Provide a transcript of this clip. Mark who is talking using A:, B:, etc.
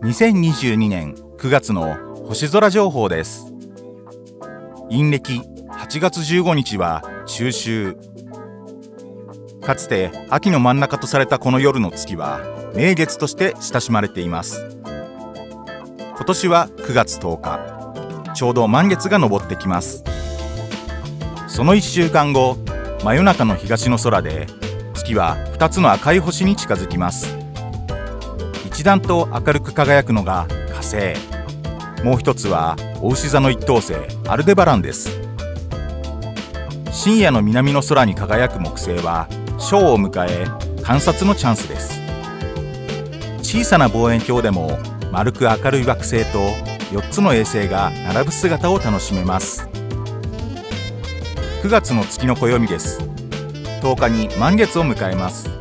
A: 2022年9月の星空情報です。陰暦8月15日は中秋。かつて秋の真ん中とされたこの夜の月は名月として親しまれています。今年は9月10日、ちょうど満月が昇ってきます。その1週間後、真夜中の東の空で月は2つの赤い星に近づきます。一段と明るく輝くのが火星、もう一つは牡牛座の一等星アルデバランです。深夜の南の空に輝く木星は正を迎え観察のチャンスです。小さな望遠鏡でも丸く明るい惑星と4つの衛星が並ぶ姿を楽しめます。9月の月の暦です。10日に満月を迎えます。